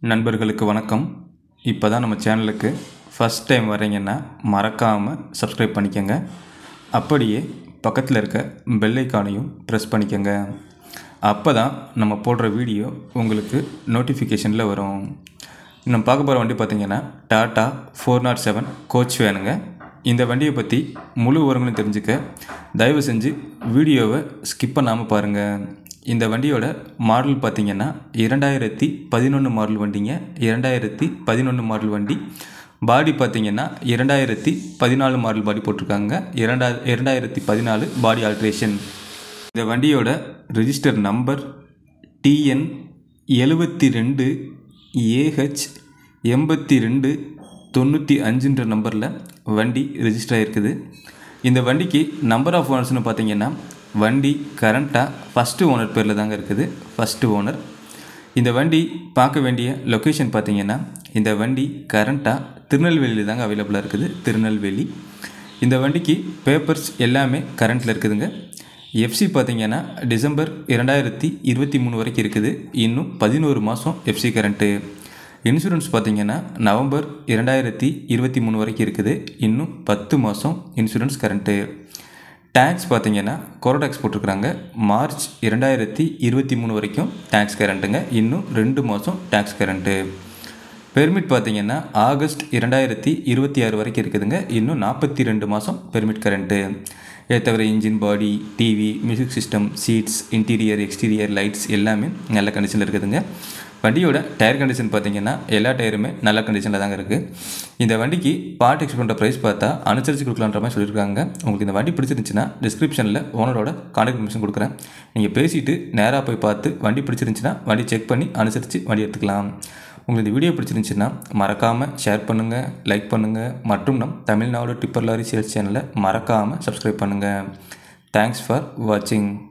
நண்பர்களுக்கு வணக்கம். இப்போ தான் நம்ம சேனலுக்கு ஃபஸ்ட் டைம் வரீங்கன்னா மறக்காமல் சப்ஸ்கிரைப் பண்ணிக்கோங்க. அப்படியே பக்கத்தில் இருக்க பெல் ஐக்கானையும் ப்ரெஸ் பண்ணிக்கோங்க. அப்போ தான் நம்ம போடுற வீடியோ உங்களுக்கு நோட்டிஃபிகேஷனில் வரும். நம்ம பார்க்க போகிற வண்டி பார்த்திங்கன்னா டாடா 407 கோச் வேனுங்க. இந்த வண்டியை பற்றி முழு விவரங்களும் தெரிஞ்சுக்க தயவு செஞ்சு வீடியோவை ஸ்கிப் பண்ணாமல் பாருங்கள். இந்த வண்டியோட மாடல் பார்த்திங்கன்னா 2011 மாடல் வண்டிங்க. 2011 மாடல் வண்டி. பாடி பார்த்திங்கன்னா 2014 மாடல் பாடி போட்டிருக்காங்க. 2014 பாடி ஆல்ட்ரேஷன். இந்த வண்டியோட ரிஜிஸ்டர் நம்பர் TN 72 AH 8295 நம்பரில் வண்டி ரெஜிஸ்டர் ஆகிருக்குது. இந்த வண்டிக்கு நம்பர் ஆஃப் ஓனர்ஸ்னு பார்த்திங்கன்னா வண்டி கரண்ட்டாக ஃபஸ்ட்டு ஓனர் பேரில் தாங்க இருக்குது. First owner. இந்த வண்டி பார்க்க வேண்டிய லொக்கேஷன் பார்த்திங்கன்னா இந்த வண்டி கரண்ட்டாக திருநெல்வேலியில் தாங்க அவைலபிளாக இருக்குது. திருநெல்வேலி. இந்த வண்டிக்கு பேப்பர்ஸ் எல்லாமே கரண்ட்டில் இருக்குதுங்க. எஃப்சி பார்த்திங்கன்னா டிசம்பர் 2023 வரைக்கும் இருக்குது. இன்னும் 11 மாதம் எஃப்சி கரண்ட்டு. இன்சூரன்ஸ் பார்த்திங்கன்னா நவம்பர் 2023 வரைக்கும் இருக்குது. இன்னும் 10 மாதம் இன்சூரன்ஸ் கரண்ட்டு. டேக்ஸ் பார்த்திங்கன்னா கோரோடாக்ஸ் போட்டிருக்கிறாங்க. மார்ச் 2023 வரைக்கும் டேக்ஸ் கரண்ட்டுங்க. இன்னும் 2 மாதம் டேக்ஸ் கரண்ட்டு. பெர்மிட் பார்த்திங்கன்னா ஆகஸ்ட் 2026 வரைக்கும் இருக்குதுங்க. இன்னும் 42 மாதம் பெர்மிட் கரண்ட்டு. இதை தவிர engine, body, TV, music system, seats, interior, exterior, lights எல்லாமே நல்ல கண்டிஷனில் இருக்குதுங்க. வண்டியோட டயர் கண்டிஷன் பார்த்திங்கன்னா எல்லா டயருமே நல்ல கண்டிஷனில் தாங்க இருக்குது. இந்த வண்டிக்கு பார்ட் எக்ஸ்பெக்ட் பண்ணுற ப்ரைஸ் பார்த்தா அனுசரித்து கொடுக்கலான்ற மாதிரி சொல்லியிருக்காங்க. உங்களுக்கு இந்த வண்டி பிடிச்சிருந்துச்சுன்னா டிஸ்கிரிப்ஷனில் ஓனரோட கான்டாக்ட் இன்ஃபர்மேஷன் கொடுக்குறேன். நீங்கள் பேசிவிட்டு நேராக போய் பார்த்து வண்டி பிடிச்சிருந்துச்சுன்னா வண்டி செக் பண்ணி அனுசரித்து வண்டி எடுத்துக்கலாம். உங்களுக்கு இந்த வீடியோ பிடிச்சிருந்துச்சுன்னா மறக்காமல் ஷேர் பண்ணுங்கள், லைக் பண்ணுங்கள். மற்றும் நம் தமிழ்நாடு டிப்பர் லாரி சேல்ஸ் சேனலை மறக்காமல் சப்ஸ்கிரைப் பண்ணுங்கள். தேங்க்ஸ் ஃபார் வாட்சிங்.